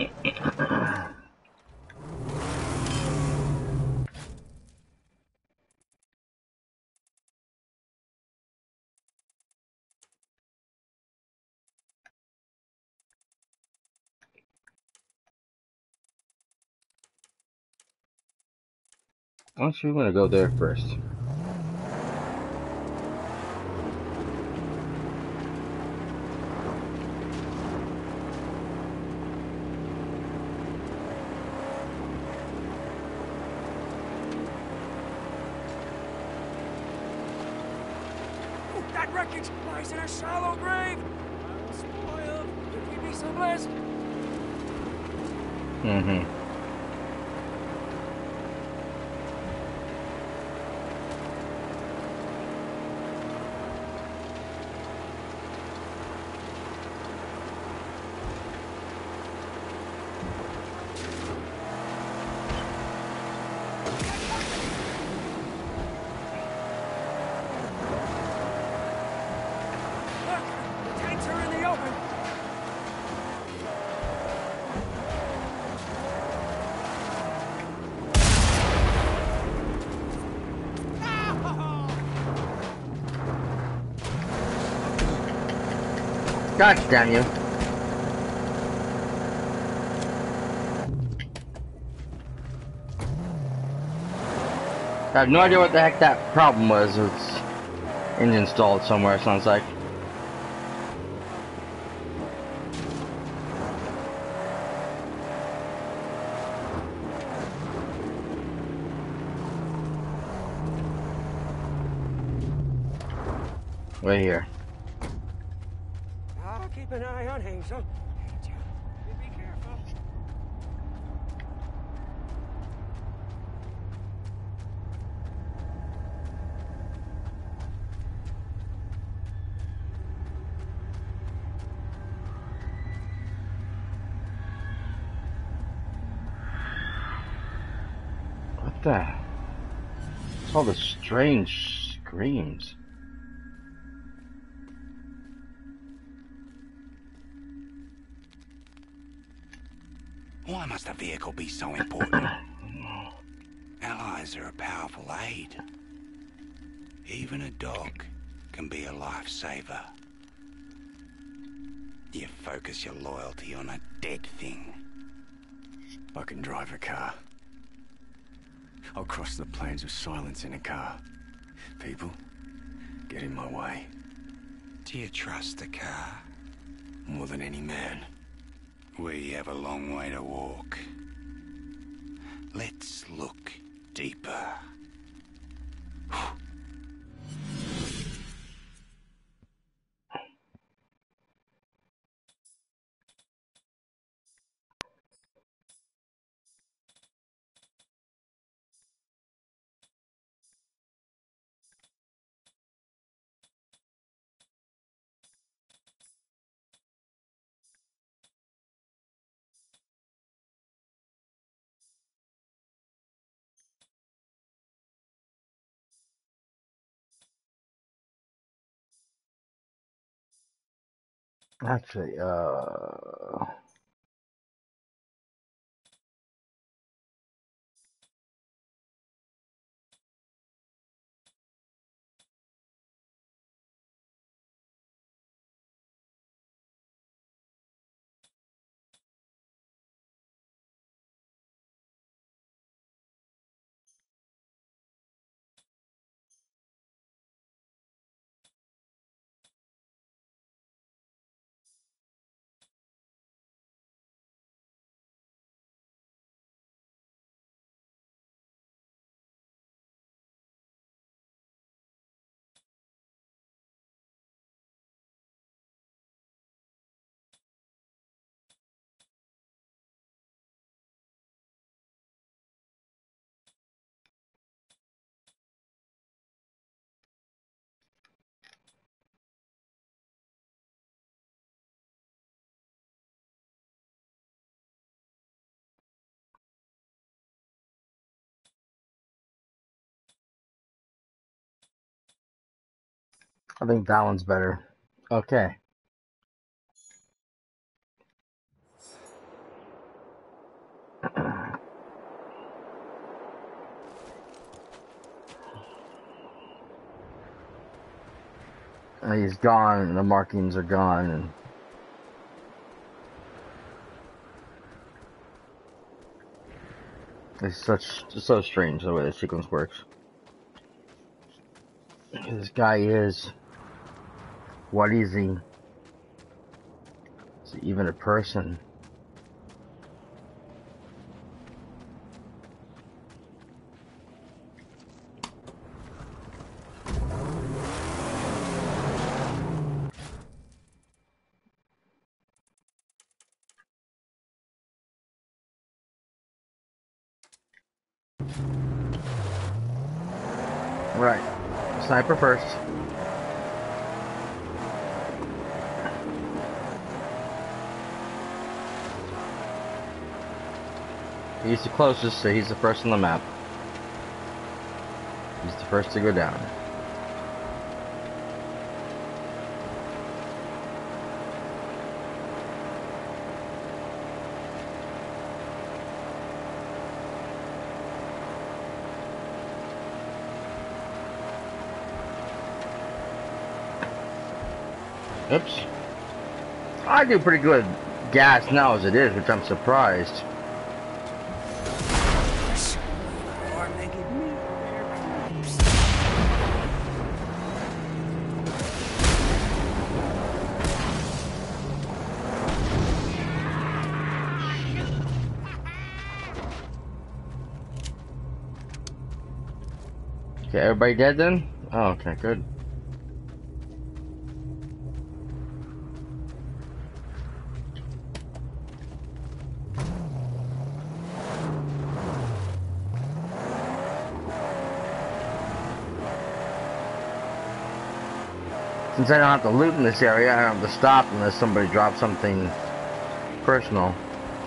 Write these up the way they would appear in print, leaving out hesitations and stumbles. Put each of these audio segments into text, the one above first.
Why don't you want to go there first? That wreckage lies in a shallow grave. I'm spoiled. If we be so blessed. Mm-hmm. Look, the tanks are in the open. Gosh damn you. I have no idea what the heck that problem was. It's engine stalled somewhere, it sounds like. Right here. I'll keep an eye on Hazel. You be careful. What the? It's all the strange screams. Why must a vehicle be so important? Allies are a powerful aid. Even a dog can be a lifesaver. You focus your loyalty on a dead thing. I can drive a car. I'll cross the plains of silence in a car. People, get in my way. Do you trust the car? More than any man. We have a long way to walk. Let's look deeper. Actually, I think that one's better. Okay. And he's gone, and the markings are gone, and it's so strange the way the sequence works. This guy is, what is he? Is he even a person? Right. Sniper first. He's the closest, so he's the first on the map. He's the first to go down. Oops. I do pretty good gas now as it is, which I'm surprised. Okay, everybody dead then? Oh, okay, good. Since I don't have to loot in this area, I don't have to stop unless somebody drops something personal.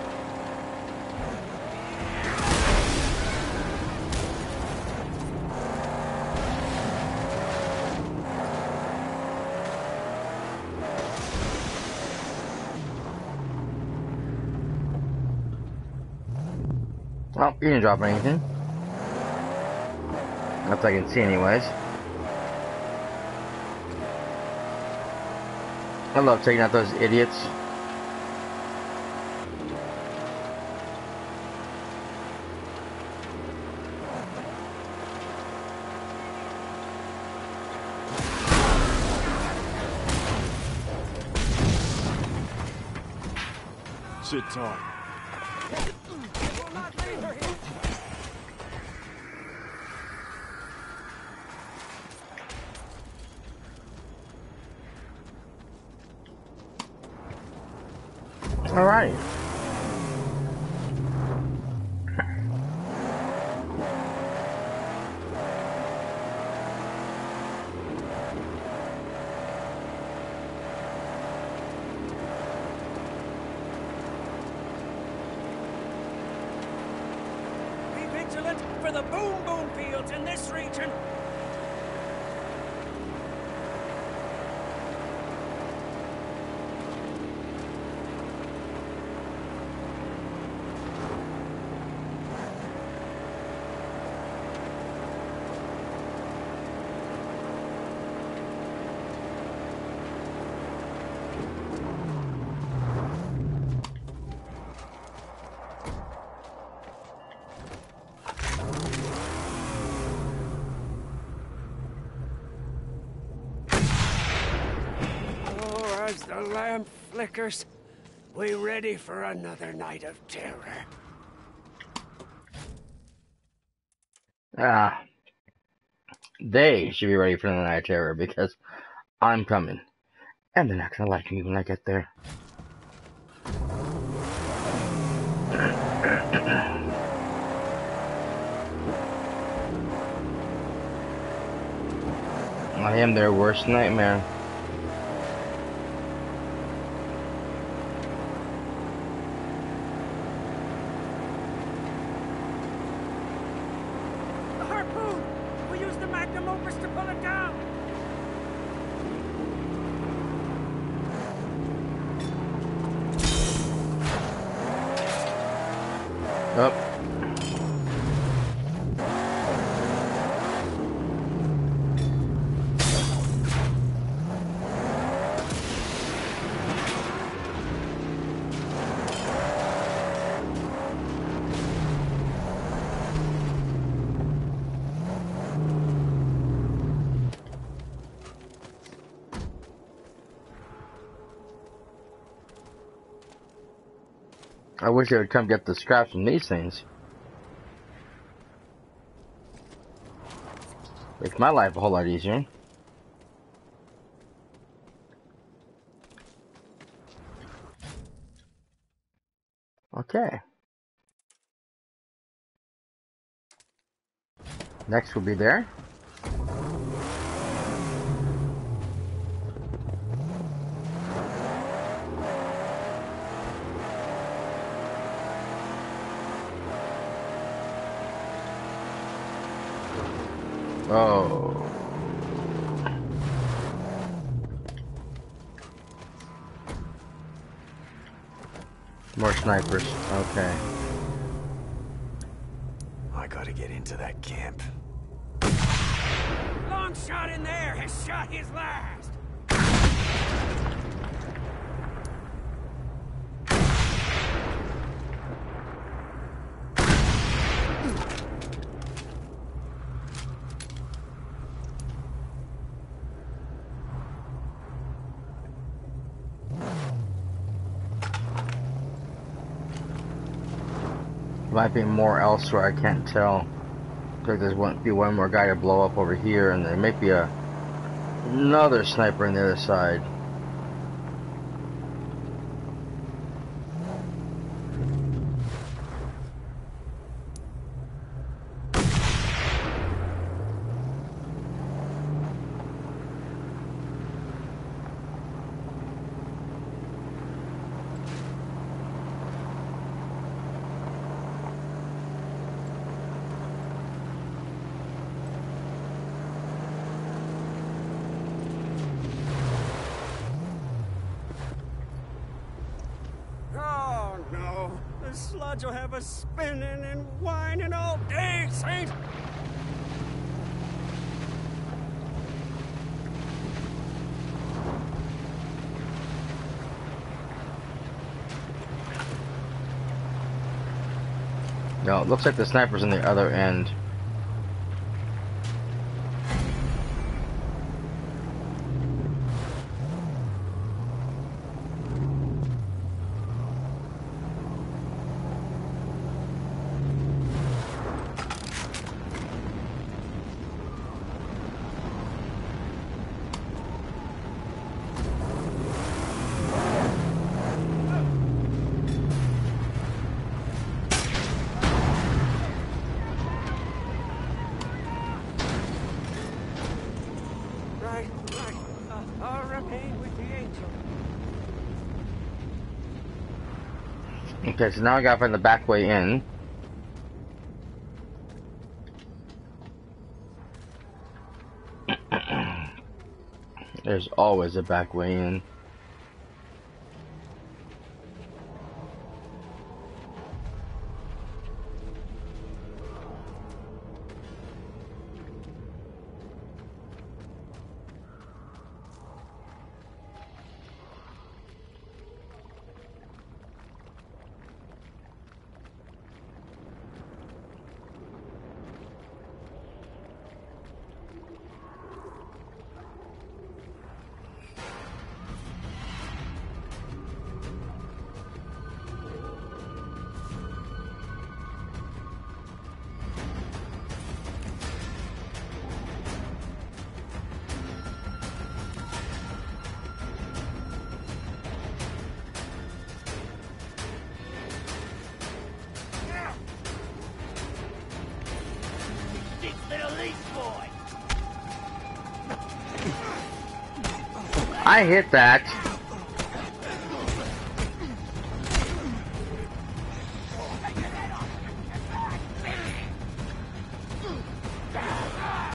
Well, you didn't drop anything. Not that I can see anyways. I love taking out those idiots. Sit tight. All right. Be vigilant for the boom boom fields in this region. As the lamp flickers, we ready for another night of terror. They should be ready for the night of terror because I'm coming. And they're not gonna like me when I get there. I am their worst nightmare. The harpoon! We use the magnum opus to pull it down! Up. I wish they would come get the scraps from these things. Makes my life a whole lot easier. Okay. Next will be there. Oh. More snipers. Okay. I gotta get into that camp. Long shot in there has shot his last. Might be more elsewhere, I can't tell. Like there's one more guy to blow up over here, and there might be another sniper on the other side. Oh no, the sludge will have us spinning and whining all day, Saint. No, it looks like the sniper's on the other end. Right. I'll remain with the angel. Okay, so now I gotta find the back way in. There's always a back way in. I hit that.